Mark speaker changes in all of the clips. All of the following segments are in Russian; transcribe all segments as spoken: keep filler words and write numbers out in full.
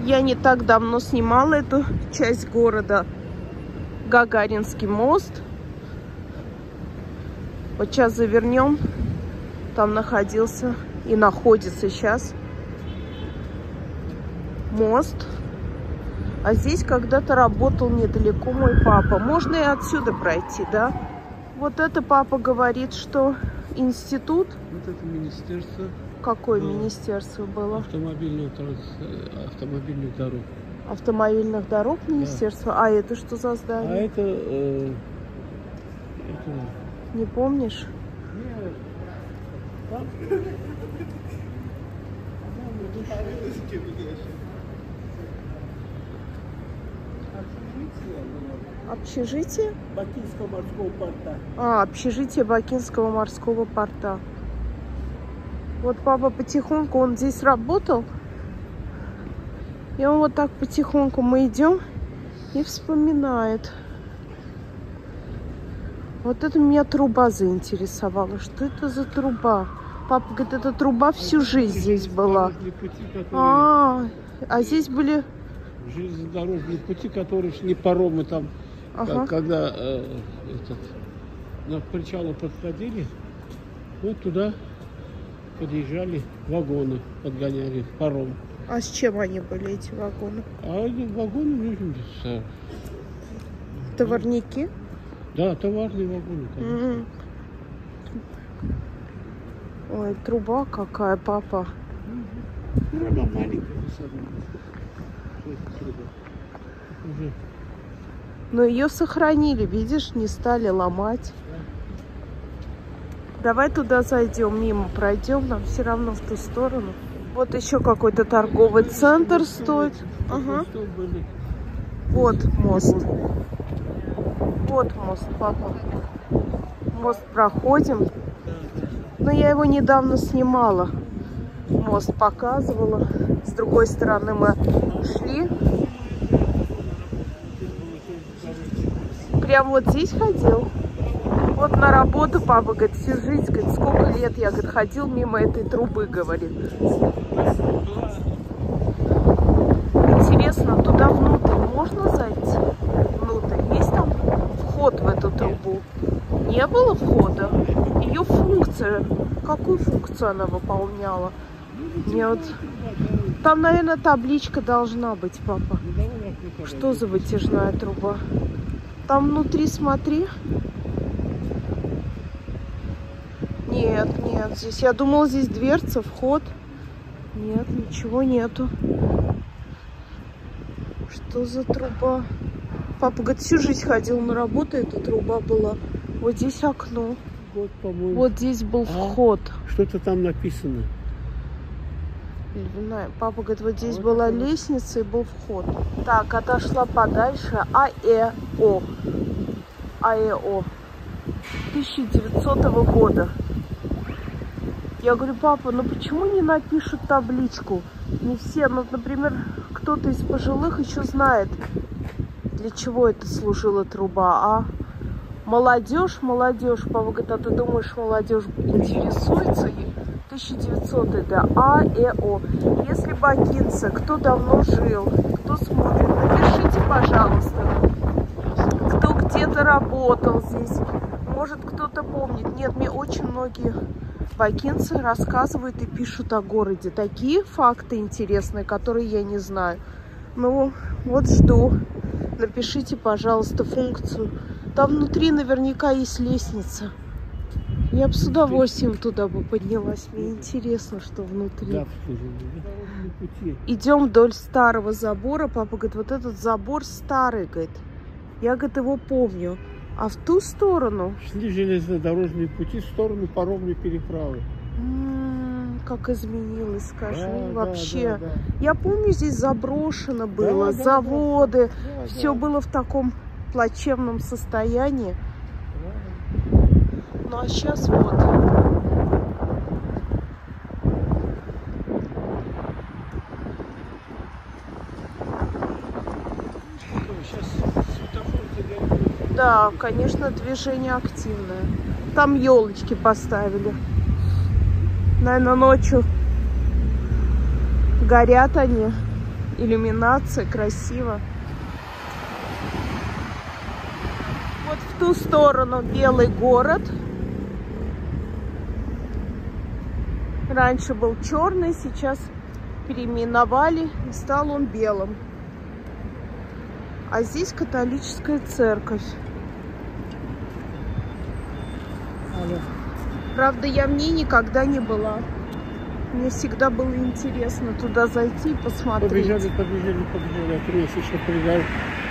Speaker 1: Я не так давно снимала эту часть города. Гагаринский мост. Вот сейчас завернем. Там находился и находится сейчас мост. А здесь когда-то работал недалеко мой папа. Можно и отсюда пройти, да? Вот это папа говорит, что институт.
Speaker 2: Вот это министерство.
Speaker 1: Какое
Speaker 2: да,
Speaker 1: министерство было?
Speaker 2: Автомобильных, автомобильных дорог.
Speaker 1: Автомобильных дорог министерство? Да. А это что за здание?
Speaker 2: А это... Э, это...
Speaker 1: Не помнишь?
Speaker 2: Нет. Там...
Speaker 1: Общежитие?
Speaker 2: Бакинского морского порта.
Speaker 1: А, общежитие Бакинского морского порта. Вот папа потихоньку, он здесь работал. И он вот так потихоньку мы идем и вспоминает. Вот это меня труба заинтересовала. Что это за труба? Папа говорит, эта труба всю жизнь здесь была.
Speaker 2: Пути, которые...
Speaker 1: А, а здесь были...
Speaker 2: Железнодорожные пути, которые шли паромы там. Ага. Когда э, этот, на причалы подходили, вот туда подъезжали вагоны, подгоняли паром.
Speaker 1: А с чем они были, эти вагоны?
Speaker 2: А эти вагоны, ну, с...
Speaker 1: Товарники?
Speaker 2: Да, товарные вагоны.
Speaker 1: Mm-hmm. Ой, труба какая, папа.
Speaker 2: Ну, она маленькая, уже.
Speaker 1: Но ее сохранили, видишь, не стали ломать. Давай туда зайдем, мимо пройдем, нам все равно в ту сторону. Вот еще какой-то торговый центр стоит. Ага. Вот мост. Вот мост, папа. Мост проходим. Но я его недавно снимала. Мост показывала. С другой стороны мы шли. Прям вот здесь ходил. Вот на работу папа, говорит, всю жизнь, говорит, сколько лет я, говорит, ходил мимо этой трубы, говорит. Интересно, туда внутрь можно зайти? Внутрь. Есть там вход в эту трубу? Не было входа? Ее функция, какую функцию она выполняла? Мне вот... Там, наверное, табличка должна быть, папа. Что за вытяжная труба? Там внутри, смотри. Нет, нет, здесь, я думала, здесь дверца, вход. Нет, ничего нету. Что за труба? Папа, говорит, всю жизнь ходил на работу, эта труба была. Вот здесь окно.
Speaker 2: Вот, по-моему.
Speaker 1: Вот здесь был
Speaker 2: а,
Speaker 1: вход.
Speaker 2: Что-то там написано.
Speaker 1: Не знаю. Папа говорит, вот здесь а была вот лестница и был вход. Так, отошла подальше. АЭО. АЭО. тысяча девятисотого года. Я говорю, папа, ну почему не напишут табличку? Не все, ну, например, кто-то из пожилых еще знает, для чего это служила труба, а молодежь, молодежь, папа говорит, а ты думаешь, молодежь интересуется? тысяча девятисотый, да, АЭО. Если бакинцы, кто давно жил, кто смотрит, напишите, пожалуйста, кто где-то работал здесь, может, кто-то помнит. Нет, мне очень многие бакинцы рассказывают и пишут о городе. Такие факты интересные, которые я не знаю. Ну, вот жду. Напишите, пожалуйста, функцию. Там внутри наверняка есть лестница. Я бы с удовольствием туда бы поднялась. Мне интересно, что внутри.
Speaker 2: Да,
Speaker 1: идем вдоль старого забора. Папа говорит, вот этот забор старый, говорит. Я, говорит, его помню. А в ту сторону...
Speaker 2: Шли железнодорожные пути в сторону паромной переправы.
Speaker 1: М-м, как изменилось, скажи,
Speaker 2: да,
Speaker 1: вообще.
Speaker 2: Да, да, да.
Speaker 1: Я помню, здесь заброшено было, да, заводы. Да, да. Все да. было в таком плачевном состоянии. Да. Ну, а сейчас вот... Да, конечно, движение активное. Там елочки поставили. Наверное, ночью горят они. иллюминация, красиво. Вот в ту сторону Белый город. Раньше был черный, сейчас переименовали, и стал он белым. А здесь католическая церковь.
Speaker 2: Алло.
Speaker 1: Правда, я в ней никогда не была. Мне всегда было интересно туда зайти и посмотреть.
Speaker 2: Побежали, побежали, побежали. Отрез еще побежали.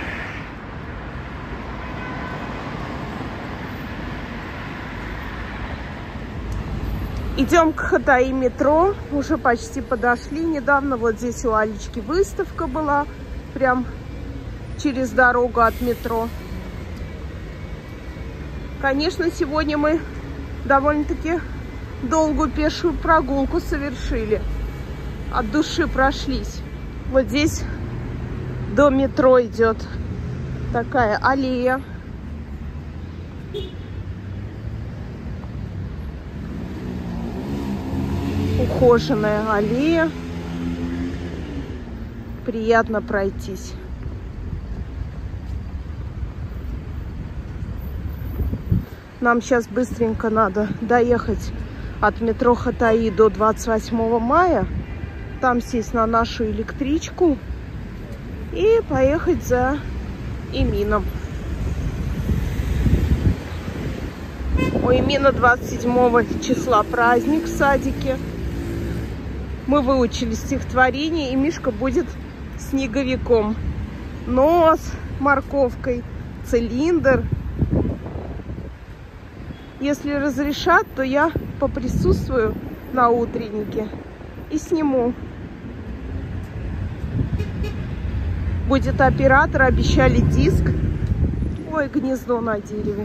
Speaker 1: Идем к Хатаи метро. Уже почти подошли. Недавно вот здесь у Алечки выставка была. Прям через дорогу от метро. Конечно, сегодня мы довольно-таки долгую пешую прогулку совершили. От души прошлись. Вот здесь до метро идет такая аллея. Ухоженная аллея. Приятно пройтись. Нам сейчас быстренько надо доехать от метро Хатаи до двадцать восьмого мая. Там сесть на нашу электричку и поехать за Эмином. У Эмина двадцать седьмого числа праздник в садике. Мы выучили стихотворение, и Мишка будет снеговиком. Нос морковкой, цилиндр. Если разрешат, то я поприсутствую на утреннике и сниму. Будет оператор, обещали диск. Ой, гнездо на дереве.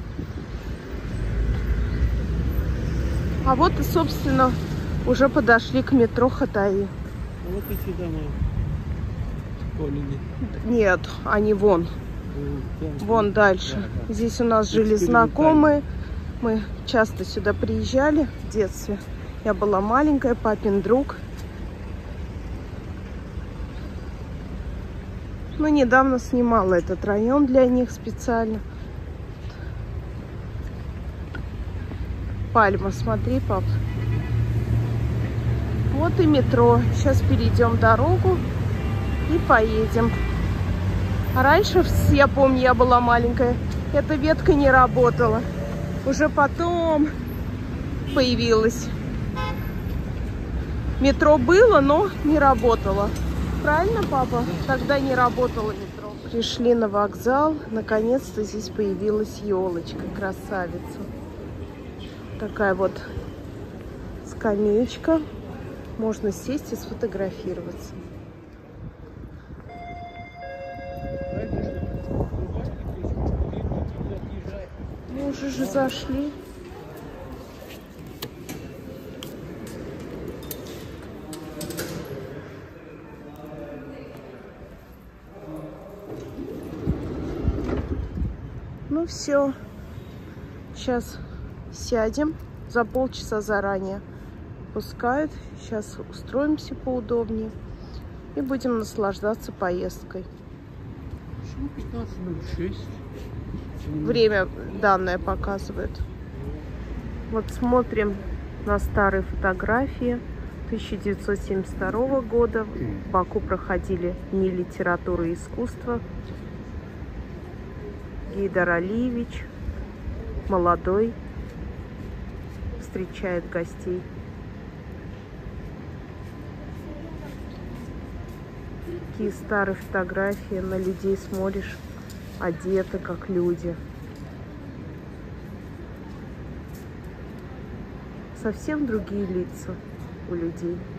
Speaker 1: А вот и, собственно, уже подошли к метро Хатаи.
Speaker 2: А вот эти дома. Колени.
Speaker 1: Нет, они вон. Вон дальше. Да, да. Здесь у нас жили знакомые. Мы часто сюда приезжали в детстве. Я была маленькая, папин друг. Ну, недавно снимала этот район для них специально. Пальма, смотри, пап. Вот и метро. Сейчас перейдем дорогу и поедем. А раньше, я помню, я была маленькая, эта ветка не работала. Уже потом появилась. Метро было, но не работало. Правильно, папа? Тогда не работало метро. Пришли на вокзал. Наконец-то здесь появилась елочка. Красавица. Такая вот скамеечка. Можно сесть и сфотографироваться. Мы уже же зашли. Ну все. Сейчас сядем. За полчаса заранее пускают. Сейчас устроимся поудобнее и будем наслаждаться поездкой.
Speaker 2: пятнадцать ноль шесть.
Speaker 1: Время данное показывает. Вот смотрим на старые фотографии тысяча девятьсот семьдесят второго года. В Баку проходили дни литературы и искусства. Гейдар Алиевич, молодой, встречает гостей. Такие старые фотографии, на людей смотришь, одеты как люди. Совсем другие лица у людей.